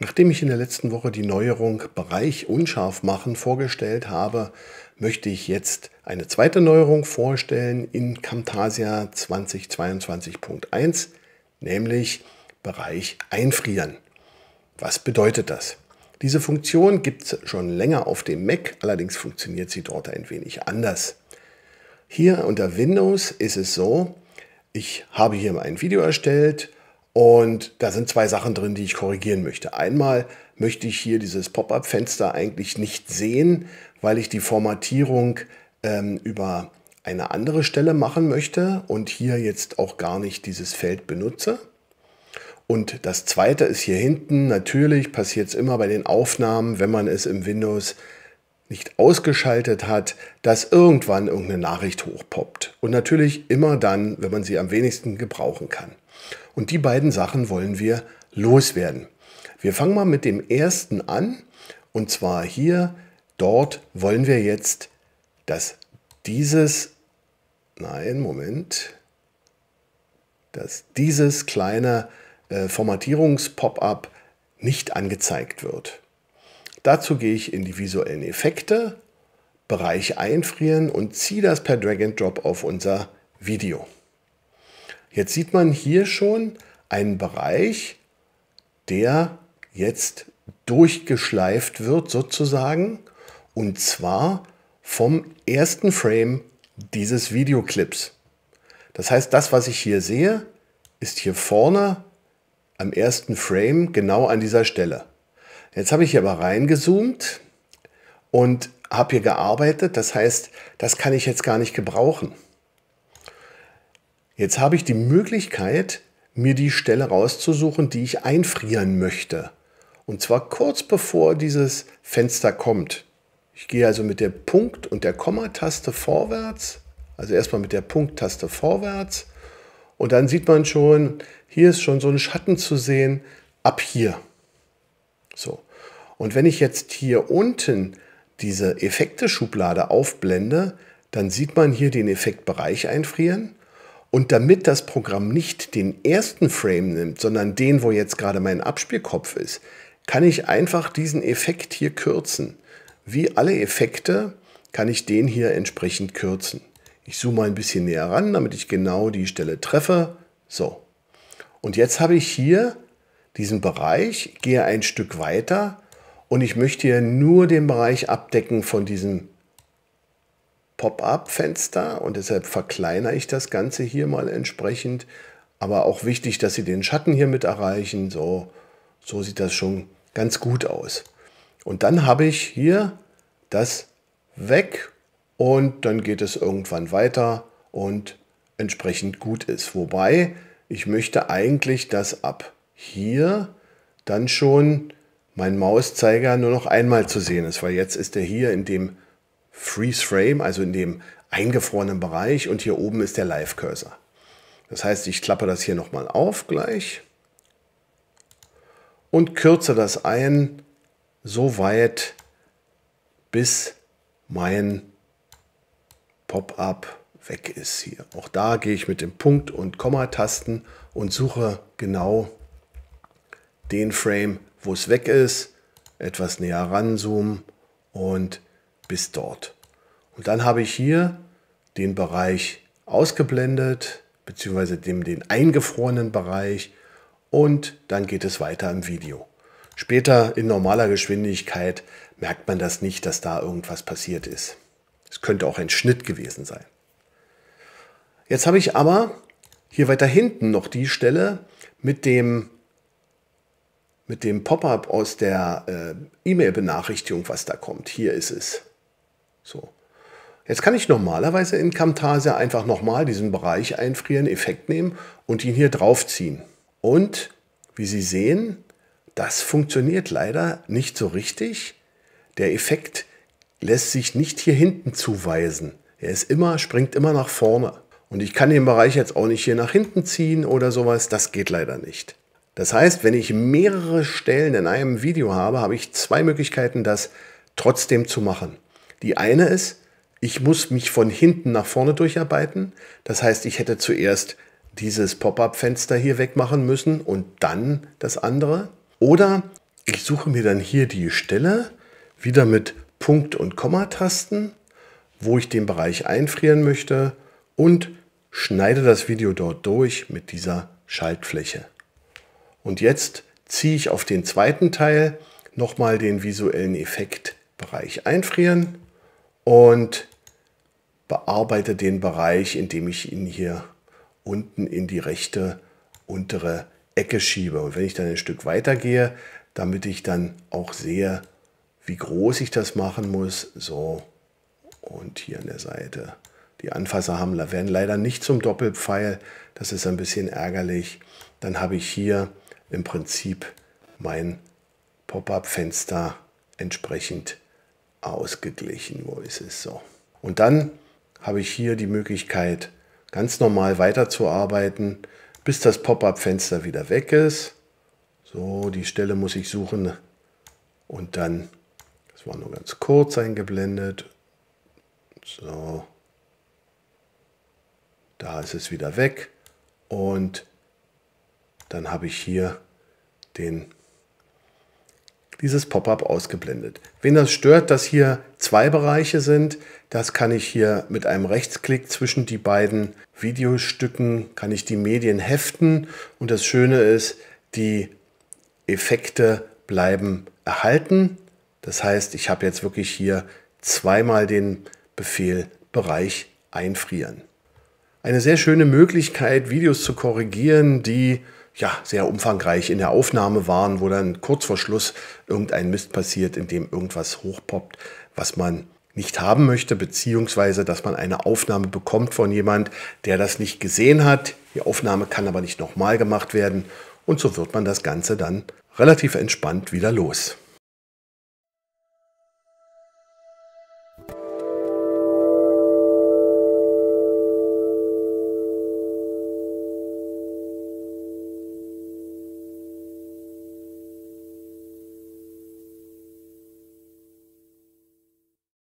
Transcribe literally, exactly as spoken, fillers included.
Nachdem ich in der letzten Woche die Neuerung Bereich unscharf machen vorgestellt habe, möchte ich jetzt eine zweite Neuerung vorstellen in Camtasia zwanzig zweiundzwanzig Punkt eins, nämlich Bereich einfrieren. Was bedeutet das? Diese Funktion gibt es schon länger auf dem Mac, allerdings funktioniert sie dort ein wenig anders. Hier unter Windows ist es so, ich habe hier ein Video erstellt und da sind zwei Sachen drin, die ich korrigieren möchte. Einmal möchte ich hier dieses Pop-up-Fenster eigentlich nicht sehen, weil ich die Formatierung ähm, über eine andere Stelle machen möchte und hier jetzt auch gar nicht dieses Feld benutze. Und das zweite ist hier hinten, natürlich passiert es immer bei den Aufnahmen, wenn man es im Windows nicht ausgeschaltet hat, dass irgendwann irgendeine Nachricht hochpoppt. Und natürlich immer dann, wenn man sie am wenigsten gebrauchen kann. Und die beiden Sachen wollen wir loswerden. Wir fangen mal mit dem ersten an. Und zwar hier, dort wollen wir jetzt, dass dieses, nein, Moment, dass dieses kleine äh, Formatierungs-Pop-up nicht angezeigt wird. Dazu gehe ich in die visuellen Effekte, Bereich einfrieren und ziehe das per Drag and Drop auf unser Video. Jetzt sieht man hier schon einen Bereich, der jetzt durchgeschleift wird sozusagen, und zwar vom ersten Frame dieses Videoclips. Das heißt, das, was ich hier sehe, ist hier vorne am ersten Frame genau an dieser Stelle. Jetzt habe ich hier aber reingezoomt und habe hier gearbeitet. Das heißt, das kann ich jetzt gar nicht gebrauchen. Jetzt habe ich die Möglichkeit, mir die Stelle rauszusuchen, die ich einfrieren möchte. Und zwar kurz bevor dieses Fenster kommt. Ich gehe also mit der Punkt- und der Komma-Taste vorwärts. Also erstmal mit der Punkt-Taste vorwärts. Und dann sieht man schon, hier ist schon so ein Schatten zu sehen, ab hier. So. Und wenn ich jetzt hier unten diese Effekte-Schublade aufblende, dann sieht man hier den Effekt Bereich einfrieren. Und damit das Programm nicht den ersten Frame nimmt, sondern den, wo jetzt gerade mein Abspielkopf ist, kann ich einfach diesen Effekt hier kürzen. Wie alle Effekte kann ich den hier entsprechend kürzen. Ich zoome mal ein bisschen näher ran, damit ich genau die Stelle treffe. So. Und jetzt habe ich hier diesen Bereich, gehe ein Stück weiter und ich möchte hier nur den Bereich abdecken von diesem Pop-up-Fenster und deshalb verkleinere ich das Ganze hier mal entsprechend. Aber auch wichtig, dass Sie den Schatten hier mit erreichen. So, so sieht das schon ganz gut aus. Und dann habe ich hier das weg und dann geht es irgendwann weiter und entsprechend gut ist. Wobei ich möchte eigentlich, dass ab hier dann schon mein Mauszeiger nur noch einmal zu sehen ist, weil jetzt ist er hier in dem Freeze Frame, also in dem eingefrorenen Bereich, und hier oben ist der Live Cursor. Das heißt, ich klappe das hier nochmal auf gleich und kürze das ein, so weit, bis mein Pop-up weg ist hier. Auch da gehe ich mit dem Punkt- und Komma-Tasten und suche genau den Frame, wo es weg ist, etwas näher ranzoomen und bis dort. Und dann habe ich hier den Bereich ausgeblendet, beziehungsweise dem, den eingefrorenen Bereich, und dann geht es weiter im Video. Später in normaler Geschwindigkeit merkt man das nicht, dass da irgendwas passiert ist. Es könnte auch ein Schnitt gewesen sein. Jetzt habe ich aber hier weiter hinten noch die Stelle mit dem mit dem Pop-up aus der äh, E-Mail-Benachrichtigung, was da kommt. Hier ist es. So. Jetzt kann ich normalerweise in Camtasia einfach nochmal diesen Bereich einfrieren, Effekt nehmen und ihn hier draufziehen. Und wie Sie sehen, das funktioniert leider nicht so richtig. Der Effekt lässt sich nicht hier hinten zuweisen. Er ist immer, springt immer nach vorne. Und ich kann den Bereich jetzt auch nicht hier nach hinten ziehen oder sowas. Das geht leider nicht. Das heißt, wenn ich mehrere Stellen in einem Video habe, habe ich zwei Möglichkeiten, das trotzdem zu machen. Die eine ist, ich muss mich von hinten nach vorne durcharbeiten. Das heißt, ich hätte zuerst dieses Pop-up-Fenster hier wegmachen müssen und dann das andere. Oder Ich suche mir dann hier die Stelle, wieder mit Punkt- und Kommatasten, wo ich den Bereich einfrieren möchte und schneide das Video dort durch mit dieser Schaltfläche. Und jetzt ziehe ich auf den zweiten Teil nochmal den visuellen Effekt Bereich einfrieren und bearbeite den Bereich, indem ich ihn hier unten in die rechte untere Ecke schiebe. Und wenn ich dann ein Stück weiter gehe, damit ich dann auch sehe, wie groß ich das machen muss, so, und hier an der Seite. Die Anfasser haben, werden leider nicht zum Doppelpfeil, das ist ein bisschen ärgerlich. Dann habe ich hier im Prinzip mein Pop-up-Fenster entsprechend ausgeglichen. Wo ist es so? Und dann habe ich hier die Möglichkeit, ganz normal weiterzuarbeiten, bis das Pop-up-Fenster wieder weg ist. So, die Stelle muss ich suchen und dann, das war nur ganz kurz eingeblendet. So, da ist es wieder weg und dann habe ich hier den, dieses Pop-up ausgeblendet. Wen das stört, dass hier zwei Bereiche sind, das kann ich hier mit einem Rechtsklick zwischen die beiden Videostücken, kann ich die Medien heften und das Schöne ist, die Effekte bleiben erhalten. Das heißt, ich habe jetzt wirklich hier zweimal den Befehl Bereich einfrieren. Eine sehr schöne Möglichkeit, Videos zu korrigieren, die ja sehr umfangreich in der Aufnahme waren, wo dann kurz vor Schluss irgendein Mist passiert, in dem irgendwas hochpoppt, was man nicht haben möchte, beziehungsweise dass man eine Aufnahme bekommt von jemand, der das nicht gesehen hat. Die Aufnahme kann aber nicht nochmal gemacht werden und so wird man das Ganze dann relativ entspannt wieder los.